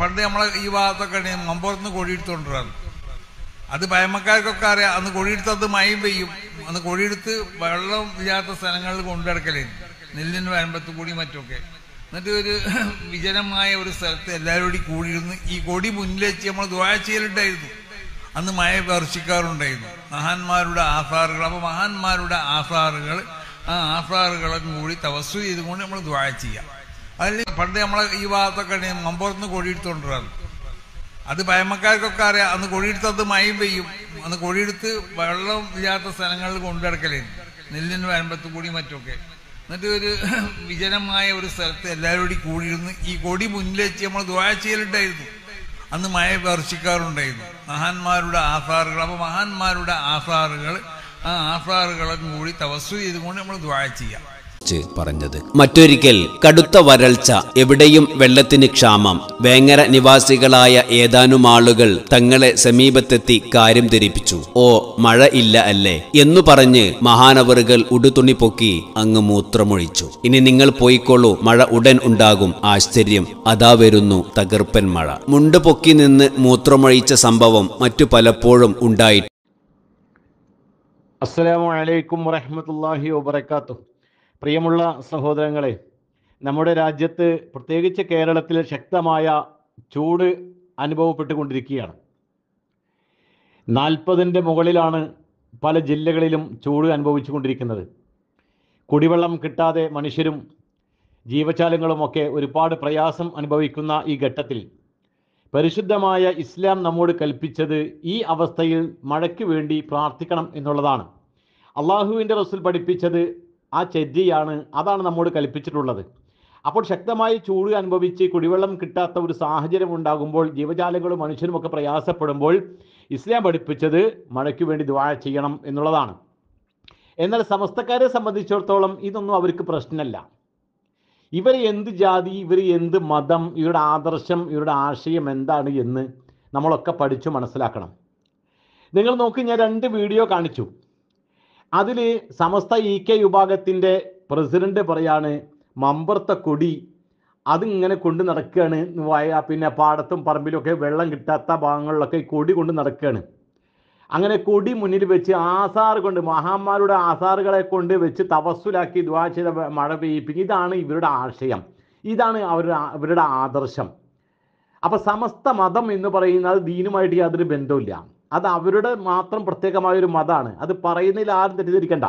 പണ്ട് നമ്മളെ ഈ ഭാഗത്തൊക്കെ മമ്പുറത്ത് കൊടിയെടുത്തോണ്ടിരാണ്. അത് പഴമക്കാർക്കൊക്കെ അറിയാം. അന്ന് കൊടിയെടുത്തത് മഴയും പെയ്യും. അന്ന് കൊടിയെടുത്ത് വെള്ളം ഇല്ലാത്ത സ്ഥലങ്ങളിൽ കൊണ്ടുനടക്കലായിരുന്നു, നെല്ലിന് വരമ്പത്ത് കൂടി മറ്റൊക്കെ. എന്നിട്ട് ഒരു വിജനമായ ഒരു സ്ഥലത്ത് എല്ലാവരും കൂടി കൂടിയിരുന്ന് ഈ കൊടി മുന്നിൽ വെച്ച് നമ്മൾ ദുആ ചെയ്യലുണ്ടായിരുന്നു. അന്ന് മഴ വർഷിക്കാറുണ്ടായിരുന്നു. മഹാന്മാരുടെ ആസാറുകൾ. അപ്പോൾ മഹാന്മാരുടെ ആസാറുകൾ, ആ ആസാറുകളും കൂടി തവസ്സു ചെയ്തുകൊണ്ട് നമ്മൾ ദുആ ചെയ്യാം. അതിൽ പണ്ട് നമ്മളെ ഈ ഭാഗത്തൊക്കെ മമ്പുറത്ത് കൊടിയെടുത്തോണ്ടിരാണ്. അത് പഴമക്കാർക്കൊക്കെ അറിയാം. അന്ന് കൊടിയെടുത്തത് മഴയും പെയ്യും. അന്ന് കൊടിയെടുത്ത് വെള്ളം ഇല്ലാത്ത സ്ഥലങ്ങളിൽ കൊണ്ടുനടക്കലായിരുന്നു, നെല്ലിന് വരമ്പത്ത് കൂടി മറ്റൊക്കെ. എന്നിട്ട് ഒരു വിജനമായ ഒരു സ്ഥലത്ത് എല്ലാവരും കൂടി കൂടിയിരുന്ന് ഈ കൊടി മുന്നിൽ വെച്ച് നമ്മൾ ദുആ ചെയ്യലുണ്ടായിരുന്നു. അന്ന് മഴ വർഷിക്കാറുണ്ടായിരുന്നു. മഹാന്മാരുടെ ആസാറുകൾ. അപ്പോൾ മഹാന്മാരുടെ ആസാറുകൾ, ആ ആസാറുകളും കൂടി തവസ്സു ചെയ്തുകൊണ്ട് നമ്മൾ ദുആ ചെയ്യാം പറഞ്ഞത്. മറ്റൊരിക്കൽ കടുത്ത വരൾച്ച, എവിടെയും വെള്ളത്തിന് ക്ഷാമം. വേങ്ങര നിവാസികളായ ഏതാനും ആളുകൾ തങ്ങളെ സമീപത്തെത്തി കാര്യം ധരിപ്പിച്ചു. ഓ, മഴ ഇല്ല അല്ലേ എന്നു പറഞ്ഞ് മഹാനവറുകൾ ഉടുതുണി പൊക്കി അങ്ങ് മൂത്രമൊഴിച്ചു. ഇനി നിങ്ങൾ പോയിക്കോളൂ, മഴ ഉടൻ ഉണ്ടാകും. ആശ്ചര്യം, അതാ വരുന്നു തകർപ്പൻ മഴ. മുണ്ട് പൊക്കി നിന്ന് മൂത്രമൊഴിച്ച സംഭവം മറ്റു പലപ്പോഴും ഉണ്ടായി. അസ്സലാമു അലൈക്കും വറഹ്മത്തുള്ളാഹി വബറകാതുഹു. പ്രിയമുള്ള സഹോദരങ്ങളെ, നമ്മുടെ രാജ്യത്ത് പ്രത്യേകിച്ച് കേരളത്തിൽ ശക്തമായ ചൂട് അനുഭവപ്പെട്ടുകൊണ്ടിരിക്കുകയാണ്. 40ൻ്റെ മുകളിലാണ് പല ജില്ലകളിലും ചൂട് അനുഭവിച്ചുകൊണ്ടിരിക്കുന്നത്. കുടിവെള്ളം കിട്ടാതെ മനുഷ്യരും ജീവജാലങ്ങളുമൊക്കെ ഒരുപാട് പ്രയാസം അനുഭവിക്കുന്ന ഈ ഘട്ടത്തിൽ പരിശുദ്ധമായ ഇസ്ലാം നമ്മോട് കൽപ്പിച്ചത് ഈ അവസ്ഥയിൽ മഴയ്ക്ക് വേണ്ടി പ്രാർത്ഥിക്കണം എന്നുള്ളതാണ്. അള്ളാഹുവിൻ്റെ റസൂൽ പഠിപ്പിച്ചത് ആ ചര്യയാണ്. അതാണ് നമ്മോട് കൽപ്പിച്ചിട്ടുള്ളത്. അപ്പോൾ ശക്തമായി ചൂട് അനുഭവിച്ച് കുടിവെള്ളം കിട്ടാത്ത ഒരു സാഹചര്യം ഉണ്ടാകുമ്പോൾ, ജീവജാലങ്ങളും മനുഷ്യരുമൊക്കെ പ്രയാസപ്പെടുമ്പോൾ ഇസ്ലാം പഠിപ്പിച്ചത് മഴയ്ക്ക് വേണ്ടി ദുആ ചെയ്യണം എന്നുള്ളതാണ്. എന്നാൽ സമസ്തക്കാരെ സംബന്ധിച്ചിടത്തോളം ഇതൊന്നും അവർക്ക് പ്രശ്നമല്ല. ഇവർ എന്ത് ജാതി, ഇവർ എന്ത് മതം, ഇവരുടെ ആദർശം, ഇവരുടെ ആശയം എന്താണ് എന്ന് നമ്മളൊക്കെ പഠിച്ചു മനസ്സിലാക്കണം. നിങ്ങൾ നോക്കി, ഞാൻ 2 വീഡിയോ കാണിച്ചു. അതിൽ സമസ്ത EK വിഭാഗത്തിൻ്റെ പ്രസിഡന്റ് പറയാണ്, മമ്പുറത്തെ കൊടി അതിങ്ങനെ കൊണ്ട് നടക്കുകയാണ്. പിന്നെ പാടത്തും പറമ്പിലൊക്കെ വെള്ളം കിട്ടാത്ത ഭാഗങ്ങളിലൊക്കെ കൊടി കൊണ്ട് നടക്കുകയാണ്. അങ്ങനെ കൊടി മുന്നിൽ വെച്ച് ആസാർ കൊണ്ട്, മഹാന്മാരുടെ ആസാറുകളെ കൊണ്ട് വെച്ച് തവസ്സുലാക്കി ദുആ ചെയ്ത മഴ പെയ്യിപ്പിക്കും. ഇതാണ് ഇവരുടെ ആശയം, ഇതാണ് അവരുടെ ആദർശം. അപ്പോൾ സമസ്ത മതം എന്ന് പറയുന്നത് ദീനുമായിട്ട് യാതൊരു ബന്ധവുമില്ല. അത് അവരുടെ മാത്രം പ്രത്യേകമായൊരു മതമാണ്. അത് പറയുന്നതിൽ ആരും തെറ്റിദ്ധരിക്കണ്ട.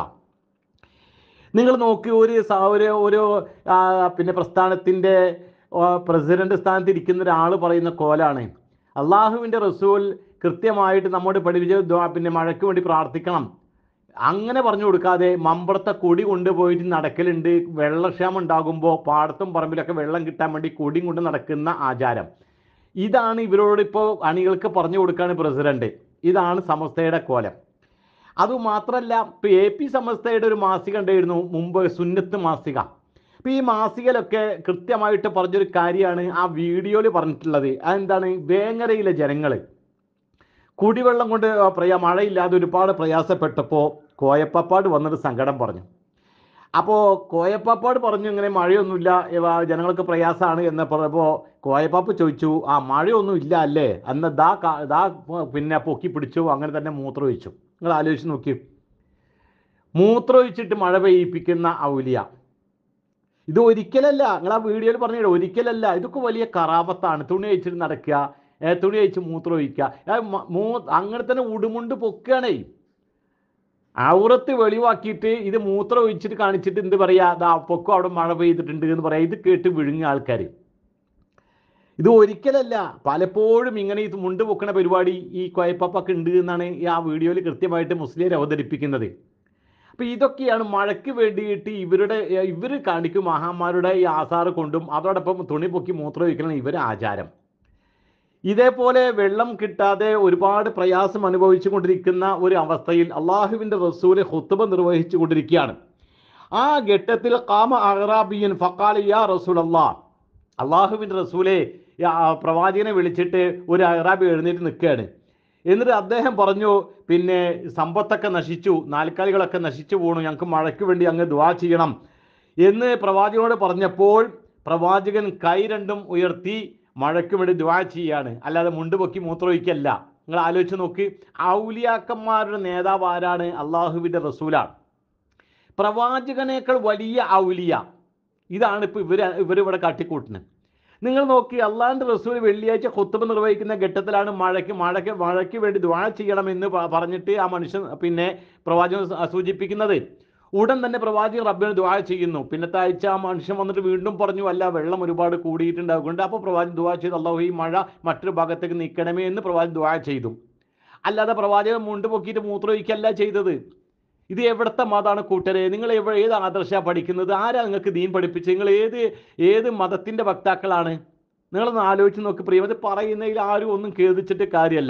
നിങ്ങൾ നോക്കി, ഒരു പിന്നെ പ്രസ്ഥാനത്തിൻ്റെ പ്രസിഡന്റ് സ്ഥാനത്ത് ഇരിക്കുന്ന ഒരാൾ പറയുന്ന കോലാണ്, അള്ളാഹുവിൻ്റെ റസൂൽ കൃത്യമായിട്ട് നമ്മോട് പഠിപ്പിച്ച പിന്നെ മഴയ്ക്ക് വേണ്ടി പ്രാർത്ഥിക്കണം. അങ്ങനെ പറഞ്ഞു കൊടുക്കാതെ മമ്പുറത്തെ കൊടി കൊണ്ടുപോയിട്ട് നടക്കലുണ്ട്. വെള്ളക്ഷാമം ഉണ്ടാകുമ്പോൾ പാടത്തും പറമ്പിലൊക്കെ വെള്ളം കിട്ടാൻ വേണ്ടി കൊടി കൊണ്ട് നടക്കുന്ന ആചാരം. ഇതാണ് ഇവരോടിപ്പോൾ അണികൾക്ക് പറഞ്ഞു കൊടുക്കുകയാണ് പ്രസിഡന്റ്. ഇതാണ് സമസ്തയുടെ കോലം. അതുമാത്രമല്ല, ഇപ്പോൾ AP സമസ്തയുടെ ഒരു മാസിക ഉണ്ടായിരുന്നു മുമ്പ്, സുന്നത്ത് മാസിക. അപ്പോൾ ഈ മാസികയിലൊക്കെ കൃത്യമായിട്ട് പറഞ്ഞൊരു കാര്യമാണ് ആ വീഡിയോയിൽ പറഞ്ഞിട്ടുള്ളത്. അതെന്താണ്? വേങ്ങരയിലെ ജനങ്ങൾ കുടിവെള്ളം കൊണ്ട് മഴയില്ലാതെ ഒരുപാട് പ്രയാസപ്പെട്ടപ്പോൾ കോയപ്പാട് വന്നിട്ട് സങ്കടം പറഞ്ഞു. അപ്പോൾ കോയപ്പാട് പറഞ്ഞു, ഇങ്ങനെ മഴയൊന്നുമില്ല, ജനങ്ങൾക്ക് പ്രയാസമാണ് എന്ന് പറഞ്ഞപ്പോൾ കോയപ്പാപ്പ് ചോദിച്ചു, ആ മഴയൊന്നും ഇല്ല അല്ലേ, അന്ന് ദാ പിന്നെ പൊക്കി പിടിച്ചു, അങ്ങനെ തന്നെ മൂത്രമൊഴിച്ചു. നിങ്ങൾ ആലോചിച്ച് നോക്കി, മൂത്രമൊഴിച്ചിട്ട് മഴ പെയ്യിപ്പിക്കുന്ന ഔലിയ. ഇത് ഒരിക്കലല്ല, നിങ്ങൾ ആ വീഡിയോയിൽ പറഞ്ഞില്ല, ഒരിക്കലല്ല, ഇതൊക്കെ വലിയ കറാപത്താണ്. തുണി അഴിച്ചിട്ട് നടക്കുക, തുണി അഴിച്ച് മൂത്രമൊഴിക്കുക, അങ്ങനെ തന്നെ ഉടുമുണ്ട് പൊക്കുകയാണേ. ഔറത്ത് വെളിവാക്കിയിട്ട് ഇത് മൂത്രം ഒഴിച്ചിട്ട് കാണിച്ചിട്ട് എന്ത് പറയാ, അതാ പൊക്കം അവിടെ മഴ പെയ്തിട്ടുണ്ട് എന്ന് പറയാം. ഇത് കേട്ട് വിഴുങ്ങിയ ആൾക്കാർ. ഇത് ഒരിക്കലല്ല, പലപ്പോഴും ഇങ്ങനെ ഇത് മുണ്ട് പൊക്കണ പരിപാടി ഈ കോയപ്പൊക്കെ ഉണ്ട് എന്നാണ് ആ വീഡിയോയിൽ കൃത്യമായിട്ട് മുസ്ലിം അവതരിപ്പിക്കുന്നത്. അപ്പോൾ ഇതൊക്കെയാണ് മഴയ്ക്ക് വേണ്ടിയിട്ട് ഇവർ കാണിക്കും മഹാന്മാരുടെ ഈ ആസാറ് കൊണ്ടും അതോടൊപ്പം തുണി പൊക്കി മൂത്രം ഒഴിക്കണം ഇവരുടെ ആചാരം. ഇതേപോലെ വെള്ളം കിട്ടാതെ ഒരുപാട് പ്രയാസം അനുഭവിച്ചു കൊണ്ടിരിക്കുന്ന ഒരു അവസ്ഥയിൽ അള്ളാഹുവിൻ്റെ റസൂല് ഖുത്ബ നിർവഹിച്ചു കൊണ്ടിരിക്കുകയാണ്. ആ ഘട്ടത്തിൽ ഖാമ അഅറാബിയൻ ഫഖാല യാ റസൂലല്ലാഹ്, അള്ളാഹുവിൻ്റെ റസൂലെ, പ്രവാചകനെ വിളിച്ചിട്ട് ഒരു അഅറാബി എഴുന്നേറ്റ് നിൽക്കുകയാണ്. എന്നിട്ട് അദ്ദേഹം പറഞ്ഞു, പിന്നെ സമ്പത്തൊക്കെ നശിച്ചു, നാൽക്കാലികളൊക്കെ നശിച്ചു പോകണു, ഞങ്ങൾക്ക് മഴയ്ക്ക് വേണ്ടി അങ്ങ് ദുആ ചെയ്യണം എന്ന് പ്രവാചകനോട് പറഞ്ഞപ്പോൾ പ്രവാചകൻ കൈ രണ്ടും ഉയർത്തി മഴയ്ക്ക് വേണ്ടി ദുആ ചെയ്യാണ്, അല്ലാതെ മുണ്ട് പൊക്കി മൂത്രമൊഴിക്കല്ല. നിങ്ങൾ ആലോചിച്ച് നോക്ക്, ഔലിയാക്കന്മാരുടെ നേതാവ് ആരാണ്? അള്ളാഹുവിൻ്റെ റസൂലാണ്. പ്രവാചകനേക്കാൾ വലിയ ഔലിയ. ഇതാണ് ഇപ്പോൾ ഇവരിവിടെ കാട്ടിക്കൂട്ടുന്നത്. നിങ്ങൾ നോക്കി, അള്ളാഹിൻ്റെ റസൂൽ വെള്ളിയാഴ്ച ഖുത്ബ നിർവഹിക്കുന്ന ഘട്ടത്തിലാണ് മഴയ്ക്ക് വേണ്ടി ദുആ ചെയ്യണമെന്ന് പറഞ്ഞിട്ട് ആ മനുഷ്യൻ പ്രവാചകൻ സൂചിപ്പിക്കുന്നത്. ഉടൻ തന്നെ പ്രവാചകൻ റബ്ബിന് ദുആ ചെയ്യുന്നു. പിന്നത്തെ ആഴ്ച ആ മനുഷ്യൻ വന്നിട്ട് വീണ്ടും പറഞ്ഞു, അല്ല വെള്ളം ഒരുപാട് കൂടിയിട്ടുണ്ടാകുന്നുണ്ട്. അപ്പോൾ പ്രവാചകൻ ദുആ ചെയ്തു, അല്ലാഹു ഈ മഴ മറ്റൊരു ഭാഗത്തേക്ക് നീക്കണമേ എന്ന് പ്രവാചകൻ ദുആ ചെയ്തു. അല്ലാതെ പ്രവാചകൻ മുണ്ട് പൊക്കിയിട്ട് മൂത്രമൊഴിക്കല്ല ചെയ്തത്. ഇത് എവിടുത്തെ മതമാണ് കൂട്ടരെ? നിങ്ങൾ ഏത് ആദർശമാണ് പഠിക്കുന്നത്? ആരാ നിങ്ങൾക്ക് ദീൻ പഠിപ്പിച്ചത്? നിങ്ങൾ ഏത് മതത്തിൻ്റെ വക്താക്കളാണ്? നിങ്ങളൊന്ന് ആലോചിച്ച് നോക്ക് പ്രിയമത്. പറയുന്നതിൽ ആരും ഒന്നും ഖേദിച്ചിട്ട് കാര്യമല്ല.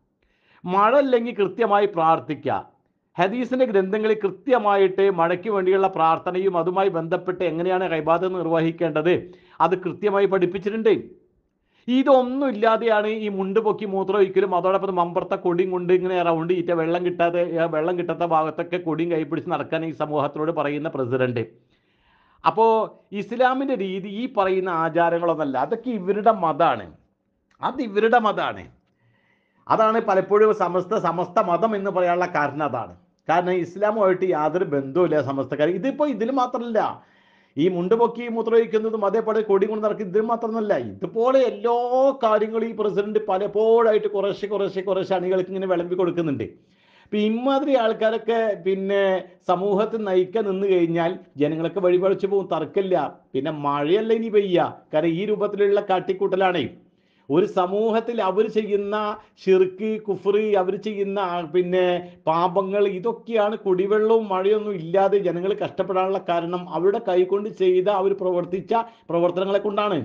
മഴ അല്ലെങ്കിൽ കൃത്യമായി പ്രാർത്ഥിക്കുക. ഹദീസിൻ്റെ ഗ്രന്ഥങ്ങളിൽ കൃത്യമായിട്ട് മഴയ്ക്ക് വേണ്ടിയുള്ള പ്രാർത്ഥനയും അതുമായി ബന്ധപ്പെട്ട് എങ്ങനെയാണ് ഇബാദത്ത് നിർവഹിക്കേണ്ടത് അത് കൃത്യമായി പഠിപ്പിച്ചിട്ടുണ്ട്. ഇതൊന്നും ഇല്ലാതെയാണ് ഈ മുണ്ട് പൊക്കി മൂത്രമൊഴിക്കലും അതോടൊപ്പം മമ്പറത്തെ കൊടിയും കൊണ്ട് ഇങ്ങനെ റൗണ്ട് ചെയ്തിട്ട് വെള്ളം കിട്ടാത്ത ഭാഗത്തൊക്കെ കൊടിയും കൈപ്പിടിച്ച് നടക്കാൻ ഈ സമൂഹത്തിനോട് പറയുന്ന പ്രസിഡന്റ്. അപ്പോൾ ഇസ്ലാമിൻ്റെ രീതി ഈ പറയുന്ന ആചാരങ്ങളൊന്നല്ല, അതൊക്കെ ഇവരുടെ മതമാണ്. അത് ഇവരുടെ മതമാണ്. അതാണ് പലപ്പോഴും സമസ്ത മതം എന്ന് പറയാനുള്ള കാരണം അതാണ്. കാരണം ഇസ്ലാമുമായിട്ട് യാതൊരു ബന്ധവുമില്ല സമസ്തക്കാർ. ഇതിൽ മാത്രമല്ല, ഈ മുണ്ട് പൊക്കി മൂത്രമൊഴിക്കുന്നതും അതേപോലെ കൊടി കൊണ്ട് നടക്കും, ഇതിൽ മാത്രമല്ല, ഇതുപോലെ എല്ലാ കാര്യങ്ങളും ഈ പ്രസിഡന്റ് പലപ്പോഴായിട്ട് കുറേശ്ശെ അണികൾക്ക് ഇങ്ങനെ വിളമ്പി കൊടുക്കുന്നുണ്ട്. ഇപ്പം ഇമാതിരി ആൾക്കാരൊക്കെ സമൂഹത്തിൽ നയിക്കാൻ നിന്ന് കഴിഞ്ഞാൽ ജനങ്ങളൊക്കെ വഴിപഴിച്ചു പോകും, തർക്കമില്ല. പിന്നെ മഴയല്ല ഇനി പെയ്യുക. കാരണം ഈ രൂപത്തിലുള്ള കാട്ടിക്കൂട്ടലാണ്. ഒരു സമൂഹത്തിൽ അവർ ചെയ്യുന്ന ഷിർക്ക്, കുഫ്റ്, അവർ ചെയ്യുന്ന പാപങ്ങൾ, ഇതൊക്കെയാണ് കുടിവെള്ളവും മഴയൊന്നും ഇല്ലാതെ ജനങ്ങൾ കഷ്ടപ്പെടാനുള്ള കാരണം. അവരുടെ കൈകൊണ്ട് ചെയ്ത അവർ പ്രവർത്തിച്ച പ്രവർത്തനങ്ങളെ കൊണ്ടാണ്.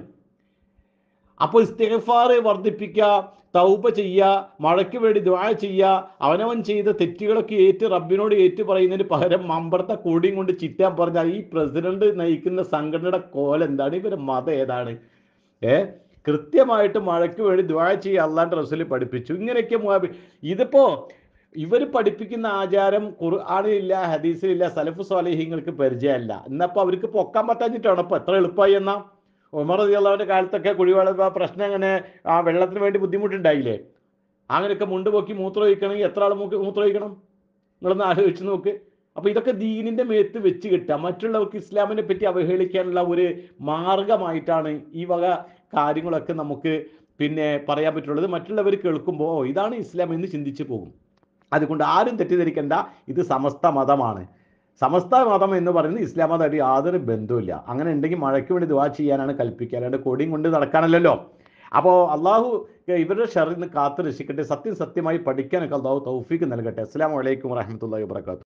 അപ്പോൾ ഇസ്തിഗ്ഫാർ വർദ്ധിപ്പിക്കുക, തൗബ ചെയ്യുക, മഴയ്ക്ക് വേണ്ടി ദുആ ചെയ്യുക, അവനവൻ ചെയ്ത തെറ്റുകളൊക്കെ റബ്ബിനോട് പറയുന്നതിന് പകരം മമ്പറത്തെ കൊടിയും കൊണ്ട് ചിറ്റാൻ പറഞ്ഞാൽ ഈ പ്രസിഡന്റ് നയിക്കുന്ന സംഘടനയുടെ കോലം എന്താണ്? ഇവരുടെ മതം ഏതാണ്? കൃത്യമായിട്ട് മഴയ്ക്ക് വേണ്ടി ദുആ ചെയ്യുക അല്ലാഹുവിൻ്റെ റസൂൽ പഠിപ്പിച്ചു. ഇങ്ങനെയൊക്കെ ഇതിപ്പോൾ ഇവർ പഠിപ്പിക്കുന്ന ആചാരം ഖുർആനിലില്ല, ഹദീസിലില്ല, സലഫ് സ്വാലിഹീങ്ങൾക്ക് പരിചയമല്ല. എന്നപ്പോൾ അവർക്ക് പൊക്കാൻ പറ്റാഞ്ഞിട്ടാണ്. ഇപ്പോൾ എത്ര എളുപ്പമായി എന്നാൽ ഉമർ റളിയല്ലാഹുവിൻ്റെ കാലത്തൊക്കെ കുടിവെള്ള പ്രശ്നം അങ്ങനെ ആ വെള്ളത്തിന് വേണ്ടി ബുദ്ധിമുട്ടുണ്ടായില്ലേ? അങ്ങനെയൊക്കെ മുണ്ട് പൊക്കി മൂത്രമൊഴിക്കണമെങ്കിൽ എത്ര ആൾ മൂത്രമൊഴിക്കണം? നിങ്ങളൊന്ന് ആലോചിച്ച് നോക്ക്. അപ്പോൾ ഇതൊക്കെ ദീനിൻ്റെ മേത്ത് വെച്ച് കിട്ടുക, മറ്റുള്ളവർക്ക് ഇസ്ലാമിനെ പറ്റി അവഹേളിക്കാനുള്ള ഒരു മാർഗമായിട്ടാണ് ഈ വക കാര്യങ്ങളൊക്കെ നമുക്ക് പറയാൻ പറ്റുള്ളത്. മറ്റുള്ളവർ കേൾക്കുമ്പോൾ ഇതാണ് ഇസ്ലാം എന്ന് ചിന്തിച്ചു പോകും. അതുകൊണ്ട് ആരും തെറ്റിദ്ധരിക്കേണ്ട, ഇത് സമസ്ത മതമാണ്. സമസ്ത മതം എന്ന് പറയുന്നത് ഇസ്ലാം മതമായിട്ട് യാതൊരു ബന്ധവുമില്ല. അങ്ങനെ ഉണ്ടെങ്കിൽ മഴയ്ക്ക് വേണ്ടി ദുആ ചെയ്യാനാണ് കൽപ്പിക്കുക, അല്ലാണ്ട് കൊടിയും കൊണ്ട് നടക്കാനല്ലോ. അപ്പോൾ അള്ളാഹു ഇവരുടെ ഷർറിൽ നിന്ന് കാത്തു രക്ഷിക്കട്ടെ. സത്യമായി പഠിക്കാനൊക്കെ അള്ളാഹു തൗഫീക്ക് നൽകട്ടെ. അസ്സലാമു അലൈക്കും വറഹ്മത്തുള്ളാഹി വബറകാതുഹു.